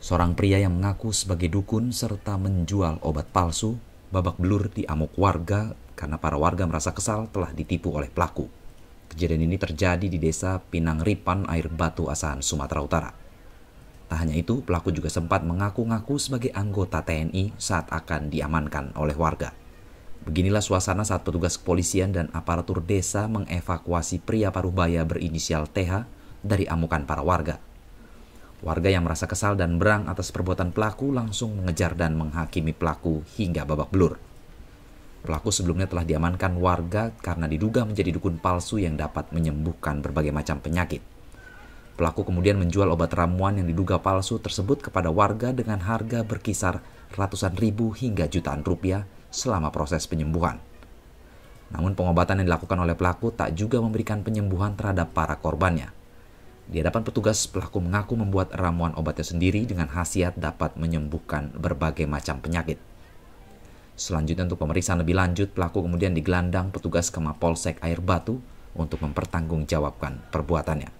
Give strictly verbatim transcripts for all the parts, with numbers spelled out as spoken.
Seorang pria yang mengaku sebagai dukun serta menjual obat palsu babak belur diamuk warga karena para warga merasa kesal telah ditipu oleh pelaku. Kejadian ini terjadi di desa Pinangripan, Air Batu Asahan, Sumatera Utara. Tak hanya itu, pelaku juga sempat mengaku-ngaku sebagai anggota T N I saat akan diamankan oleh warga. Beginilah suasana saat petugas kepolisian dan aparatur desa mengevakuasi pria paruhbaya berinisial T H dari amukan para warga. Warga yang merasa kesal dan berang atas perbuatan pelaku langsung mengejar dan menghakimi pelaku hingga babak belur. Pelaku sebelumnya telah diamankan warga karena diduga menjadi dukun palsu yang dapat menyembuhkan berbagai macam penyakit. Pelaku kemudian menjual obat ramuan yang diduga palsu tersebut kepada warga dengan harga berkisar ratusan ribu hingga jutaan rupiah selama proses penyembuhan. Namun pengobatan yang dilakukan oleh pelaku tak juga memberikan penyembuhan terhadap para korbannya. Di hadapan petugas, pelaku mengaku membuat ramuan obatnya sendiri dengan khasiat dapat menyembuhkan berbagai macam penyakit. Selanjutnya untuk pemeriksaan lebih lanjut, pelaku kemudian digelandang petugas ke Mapolsek Air Batu untuk mempertanggungjawabkan perbuatannya.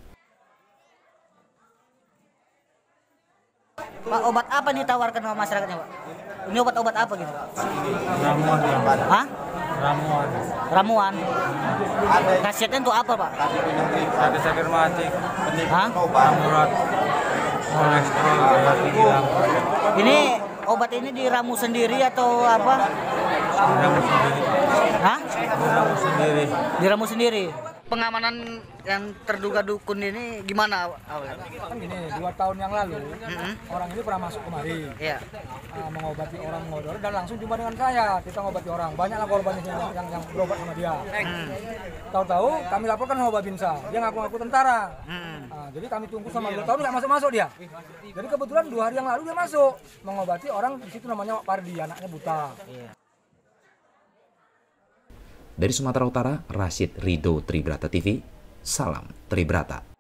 Pak, obat apa nih tawarkan sama masyarakatnya, Pak? Ini obat-obat apa gitu? Ramuan. Hah? Ramuan. Ramuan. Khasiatnya untuk apa, Pak? Sakit-sakit mati. Hah? Urat. Kolesterol. Darah tinggi. Ini obat ini diramu sendiri atau apa? Diramu sendiri. Hah? Diramu sendiri. Diramu sendiri. Pengamanan yang terduga dukun ini gimana awalnya? Kan gini, dua tahun yang lalu Mm-hmm. orang ini pernah masuk kemari, Iya. uh, mengobati orang ngodor dan langsung jumpa dengan saya, kita ngobati orang. Banyaklah korban yang, yang, yang berobat sama dia. Hmm. Tahu-tahu kami laporkan sama Babinsa, dia ngaku-ngaku tentara. Hmm. Uh, jadi kami tunggu sama dua tahun nggak masuk-masuk dia. Jadi kebetulan dua hari yang lalu dia masuk mengobati orang di situ namanya Pak Pardi, anaknya buta. Iya. Dari Sumatera Utara, Rashid Ridho, Tribrata T V, salam Tribrata.